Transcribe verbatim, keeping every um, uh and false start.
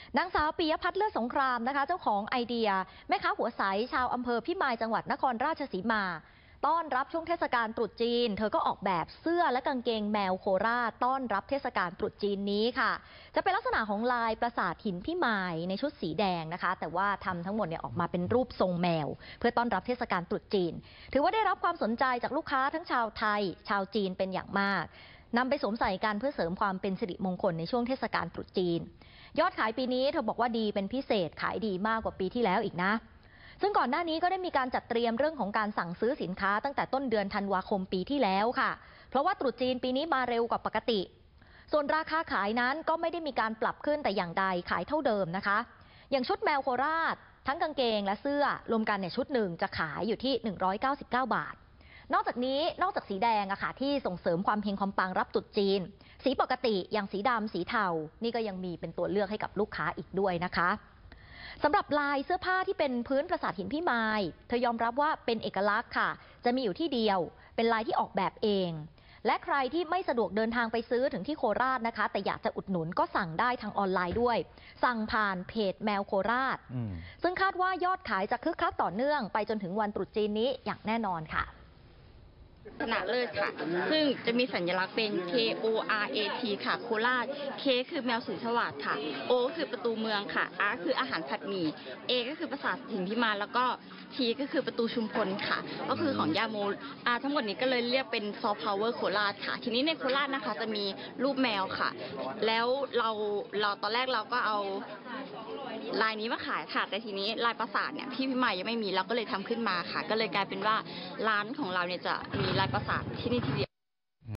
นางสาวปิยพัฒน์เลือดสงครามนะคะเจ้าของไอเดียแม่ค้าหัวใสชาวอำเภอพิมายจังหวัดนครราชสีมาต้อนรับช่วงเทศกาลตรุษจีนเธอก็ออกแบบเสื้อและกางเกงแมวโคราชต้อนรับเทศกาลตรุษจีนนี้ค่ะจะเป็นลักษณะของลายปราสาทหินพิมายในชุดสีแดงนะคะแต่ว่าทำทั้งหมดเนี่ยออกมาเป็นรูปทรงแมวเพื่อต้อนรับเทศกาลตรุษจีนถือว่าได้รับความสนใจจากลูกค้าทั้งชาวไทยชาวจีนเป็นอย่างมากนำไปสวมใส่กันเพื่อเสริมความเป็นสิริมงคลในช่วงเทศกาลตรุษจีนยอดขายปีนี้เธอบอกว่าดีเป็นพิเศษขายดีมากกว่าปีที่แล้วอีกนะซึ่งก่อนหน้านี้ก็ได้มีการจัดเตรียมเรื่องของการสั่งซื้อสินค้าตั้งแต่ต้นเดือนธันวาคมปีที่แล้วค่ะเพราะว่าตรุษจีนปีนี้มาเร็วกว่าปกติส่วนราคาขายนั้นก็ไม่ได้มีการปรับขึ้นแต่อย่างใดขายเท่าเดิมนะคะอย่างชุดแมวโคราชทั้งกางเกงและเสื้อรวมกันเนี่ยชุดหนึ่งจะขายอยู่ที่หนึ่งร้อยเก้าสิบเก้าบาทนอกจากนี้นอกจากสีแดงอะค่ะที่ส่งเสริมความเฮงความปังรับตรุษจีนสีปกติอย่างสีดำสีเทานี่ก็ยังมีเป็นตัวเลือกให้กับลูกค้าอีกด้วยนะคะสำหรับลายเสื้อผ้าที่เป็นพื้นปราสาทหินพิมายเธอยอมรับว่าเป็นเอกลักษณ์ค่ะจะมีอยู่ที่เดียวเป็นลายที่ออกแบบเองและใครที่ไม่สะดวกเดินทางไปซื้อถึงที่โคราชนะคะแต่อยากจะอุดหนุนก็สั่งได้ทางออนไลน์ด้วยสั่งผ่านเพจแมวโคราชซึ่งคาดว่ายอดขายจะคึกคักต่อเนื่องไปจนถึงวันตรุษจีนนี้อย่างแน่นอนค่ะชนะเลิศค่ะซึ่งจะมีสัญลักษณ์เป็น K O R A T ค่ะโคราช K คือแมวสีสวัสดิ์ค่ะ O คือประตูเมืองค่ะ R คืออาหารผัดหมี่ A ก็คือปราสาทหินพิมายแล้วก็ T ก็คือประตูชุมพลค่ะก็คือของย่าโมอ่าทั้งหมดนี้ก็เลยเรียกเป็นซอฟต์พาวเวอร์โคราชค่ะทีนี้ในโคราชนะคะจะมีรูปแมวค่ะแล้วเราเราตอนแรกเราก็เอาลายนี้มาขายค่ะแต่ทีนี้ลายปราสาทเนี่ยที่พิมายยังไม่มีเราก็เลยทำขึ้นมาค่ะก็เลยกลายเป็นว่าร้านของเราเนี่ยจะมีลายปราสาทที่นี่ทีเดียว